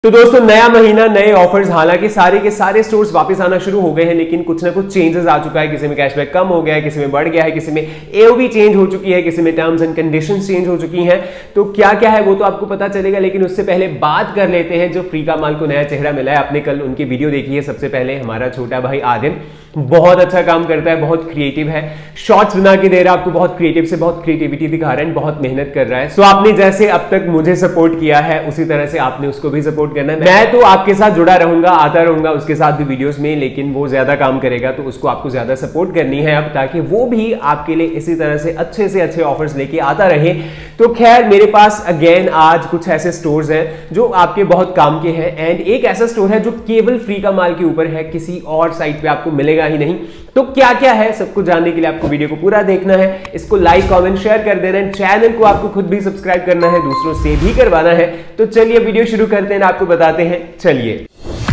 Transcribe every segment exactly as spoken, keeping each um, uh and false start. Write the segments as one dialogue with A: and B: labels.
A: तो दोस्तों नया महीना नए ऑफर्स, हालांकि सारे के सारे स्टोर्स वापस आना शुरू हो गए हैं, लेकिन कुछ ना कुछ चेंजेस आ चुका है। किसी में कैशबैक कम हो गया है, किसी में बढ़ गया है, किसी में एओवी चेंज हो चुकी है, किसी में टर्म्स एंड कंडीशंस चेंज हो चुकी हैं। तो क्या क्या है वो तो आपको पता चलेगा, लेकिन उससे पहले बात कर लेते हैं जो फ्री का माल को नया चेहरा मिला है। आपने कल उनकी वीडियो देखी है। सबसे पहले हमारा छोटा भाई आदिम बहुत अच्छा काम करता है, बहुत क्रिएटिव है, शॉर्ट्स बना के दे रहा है आपको, बहुत क्रिएटिव से बहुत क्रिएटिविटी दिखा रहा है, बहुत मेहनत कर रहा है। सो आपने जैसे अब तक मुझे सपोर्ट किया है उसी तरह से आपने उसको भी सपोर्ट करना है। मैं तो आपके साथ जुड़ा रहूंगा, आता रहूंगा उसके साथ भी वीडियोस में, लेकिन वो ज्यादा काम करेगा तो उसको आपको ज्यादा सपोर्ट करनी है अब, ताकि वो भी आपके लिए इसी तरह से अच्छे से अच्छे ऑफर्स लेके आता रहे। तो खैर मेरे पास अगेन आज कुछ ऐसे स्टोर्स हैं जो आपके बहुत काम के हैं, एंड एक ऐसा स्टोर है जो केवल फ्री का माल के ऊपर है, किसी और साइट पे आपको मिलेगा ही नहीं। तो क्या क्या है सब कुछ जानने के लिए आपको वीडियो को पूरा देखना है, इसको लाइक कमेंट शेयर कर देना है, चैनल को आपको खुद भी सब्सक्राइब करना है, दूसरों से भी करवाना है। तो चलिए वीडियो शुरू करते हैं, आपको बताते हैं। चलिए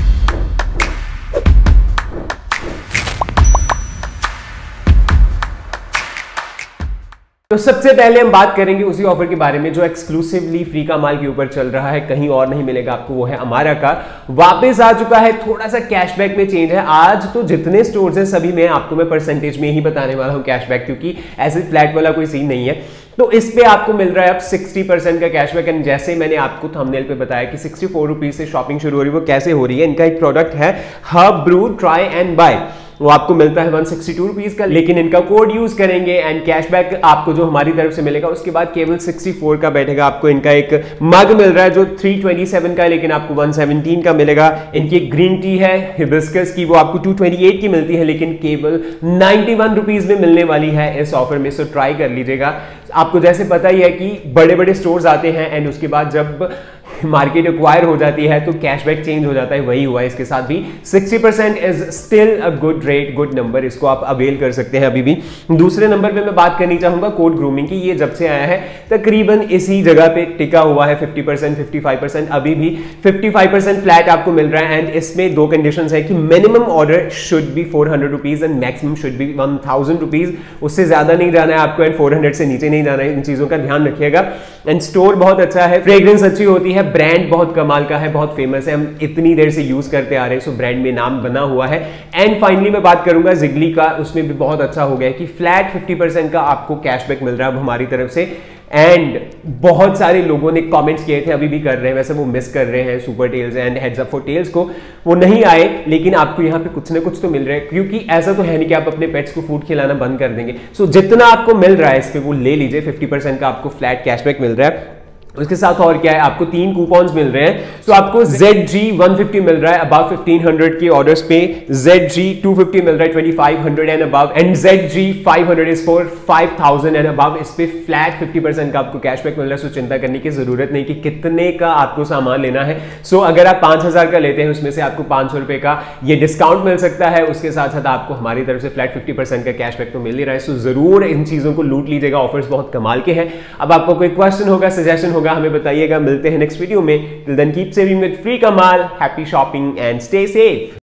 A: तो सबसे पहले हम बात करेंगे उसी ऑफर के बारे में जो एक्सक्लूसिवली फ्री का माल के ऊपर चल रहा है, कहीं और नहीं मिलेगा आपको। वो है अमारा का, वापस आ चुका है, थोड़ा सा कैशबैक में चेंज है। आज तो जितने स्टोर्स हैं सभी में आपको मैं परसेंटेज में ही बताने वाला हूं कैशबैक, क्योंकि ऐसे फ्लैट वाला कोई सीन नहीं है। तो इस पे आपको मिल रहा है अब साठ परसेंट का कैशबैक, एंड जैसे मैंने आपको थंबनेल पे बताया कि सिक्सटी फोर रुपीज से शॉपिंग शुरू हो रही है। वो कैसे हो रही है? इनका एक प्रोडक्ट है hub brew try and buy, वो आपको मिलता है वन सिक्सटी टू रुपीज का, लेकिन इनका कोड यूज करेंगे एंड कैशबैक आपको जो हमारी तरफ से मिलेगा उसके बाद केवल सिक्सटी फोर का बैठेगा। आपको इनका एक मग मिल रहा है जो थ्री ट्वेंटी सेवन का है, लेकिन आपको वन सेवनटीन का मिलेगा। इनकी एक ग्रीन टी है हिबिस्कस की, वो आपको टू ट्वेंटी एट की मिलती है, लेकिन केवल नाइन्टी वन रुपीज में मिलने वाली है इस ऑफर में। सो ट्राई कर लीजिएगा। आपको जैसे पता ही है कि बड़े बड़े स्टोर्स आते हैं एंड उसके बाद जब मार्केट एक्वायर हो जाती है तो कैशबैक चेंज हो जाता है, वही हुआ है इसके साथ भी। Sixty percent is still a good rate, good number, इसको आप अवेल कर सकते हैं अभी भी। दूसरे नंबर पे मैं बात करनी चाहूंगा कोड ग्रूमिंग की। ये जब से आया है तकरीबन इसी जगह पे टिका हुआ है, fifty percent fifty five percent, अभी भी फिफ्टी फाइव परसेंट फ्लैट आपको मिल रहा है। एंड इसमें दो कंडीशंस है कि minimum order should be four hundred rupees and maximum should be one thousand rupees. उससे ज्यादा नहीं जाना है आपको एंड फोर हंड्रेड से नीचे नहीं जाना है, इन चीजों का ध्यान रखिएगा। एंड स्टोर बहुत अच्छा है, फ्रेग्रेंस अच्छी होती है, ब्रांड बहुत कमाल का है, बहुत फेमस है, हम इतनी देर से यूज करते आ रहे हैं, सो ब्रांड में नाम बना हुआ है। एंड फाइनली मैं बात करूंगा जिगली का, उसमें भी बहुत अच्छा हो गया है कि फ्लैट फिफ्टी परसेंट का आपको कैशबैक मिल रहा है अब हमारी तरफ से। एंड बहुत सारे लोगों ने कमेंट्स किए थे, अभी भी कर रहे हैं, वैसे वो मिस कर रहे हैं super tails and heads up for tails को, वो नहीं आए, लेकिन आपको यहाँ पे कुछ ना कुछ तो मिल रहा है, क्योंकि ऐसा तो है नहीं कि आप अपने पेट्स को फूड खिलाना बंद कर देंगे। सो जितना आपको मिल रहा है इस पे वो ले लीजिए, फिफ्टी परसेंट का आपको फ्लैट कैशबैक मिल रहा है। उसके साथ और क्या है, आपको तीन कूपन्स मिल रहे हैं। तो आपको Z G वन फिफ्टी मिल रहा है अबाव फिफ्टीन हंड्रेड के ऑर्डर्स पे, Z G टू फिफ्टी मिल रहा है twenty five hundred and above, and Z G five hundred is for five thousand and above. इस पे फ्लैट फिफ्टी परसेंट का आपको कैशबैक मिल रहा है। सो चिंता करने की जरूरत नहीं कि कितने का आपको सामान लेना है। सो अगर आप पांच हजार का लेते हैं उसमें से आपको पांच सौ रुपए का ये डिस्काउंट मिल सकता है, उसके साथ साथ आपको हमारी तरफ से फ्लैट फिफ्टी परसेंट का कैशबैक तो मिल ही रहा है। सो जरूर इन चीजों को लूट लीजिएगा, ऑफर्स बहुत कमाल के हैं। अब आपको कोई क्वेश्चन होगा, सजेशन होगा, हमें बताइएगा। मिलते हैं नेक्स्ट वीडियो में। Till then keep saving with free Kamaal, happy shopping and stay safe.